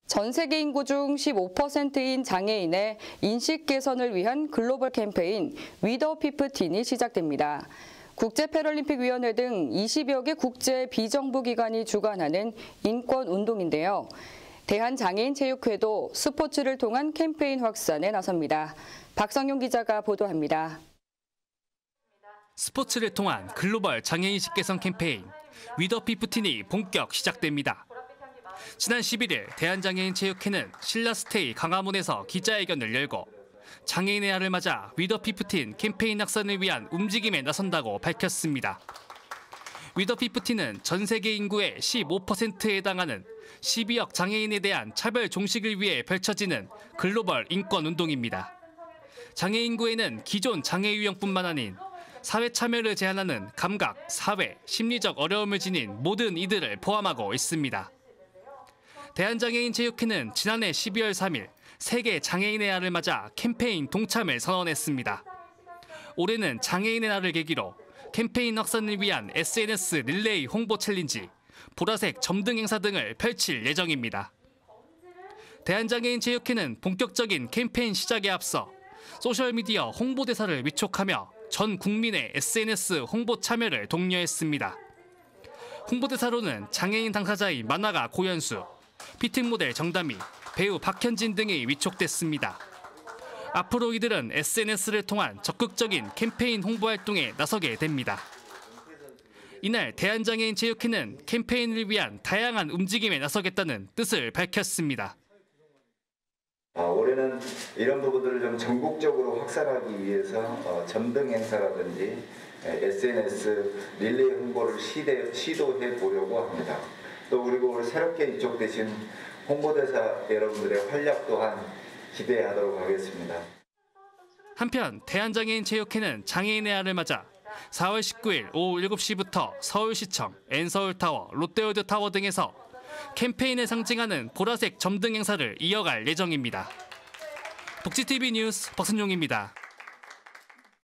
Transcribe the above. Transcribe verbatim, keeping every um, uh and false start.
전 세계 인구 중 십오 퍼센트인 장애인의 인식 개선을 위한 글로벌 캠페인 We the 피프틴이 시작됩니다. 국제패럴림픽위원회 등 이십여 개 국제 비정부 기관이 주관하는 인권 운동인데요. 대한장애인체육회도 스포츠를 통한 캠페인 확산에 나섭니다. 박성용 기자가 보도합니다. 스포츠를 통한 글로벌 장애인식 개선 캠페인 We the 피프틴이 본격 시작됩니다. 지난 십일 일 대한장애인체육회는 신라스테이 강화문에서 기자회견을 열고 장애인의 날을 맞아 We the 피프틴 캠페인 확산을 위한 움직임에 나선다고 밝혔습니다. We the 피프틴은 전 세계 인구의 십오 퍼센트에 해당하는 십이억 장애인에 대한 차별 종식을 위해 펼쳐지는 글로벌 인권 운동입니다. 장애 인구에는 기존 장애 유형뿐만 아닌 사회 참여를 제한하는 감각, 사회, 심리적 어려움을 지닌 모든 이들을 포함하고 있습니다. 대한장애인체육회는 지난해 십이월 삼일 세계 장애인의 날을 맞아 캠페인 동참을 선언했습니다. 올해는 장애인의 날을 계기로 캠페인 확산을 위한 에스엔에스 릴레이 홍보 챌린지, 보라색 점등 행사 등을 펼칠 예정입니다. 대한장애인체육회는 본격적인 캠페인 시작에 앞서 소셜미디어 홍보대사를 위촉하며 전 국민의 에스엔에스 홍보 참여를 독려했습니다. 홍보대사로는 장애인 당사자인 만화가 고현수, 피팅 모델 정다미, 배우 박현진 등이 위촉됐습니다. 앞으로 이들은 에스엔에스를 통한 적극적인 캠페인 홍보 활동에 나서게 됩니다. 이날 대한장애인체육회는 캠페인을 위한 다양한 움직임에 나서겠다는 뜻을 밝혔습니다. 어, 올해는 이런 부분들을 좀 전국적으로 확산하기 위해서 어, 점등 행사라든지 에스엔에스 릴레이 홍보를 시대, 시도해 보려고 합니다. 또 그리고 오늘 새롭게 이촉되신 홍보대사 여러분들의 활약 또한 기대하도록 하겠습니다. 한편 대한장애인체육회는 장애인의 날을 맞아 사월 십구일 오후 일곱 시부터 서울시청, N서울타워, 롯데월드타워 등에서 캠페인을 상징하는 보라색 점등 행사를 이어갈 예정입니다. 복지티비 뉴스 박선용입니다.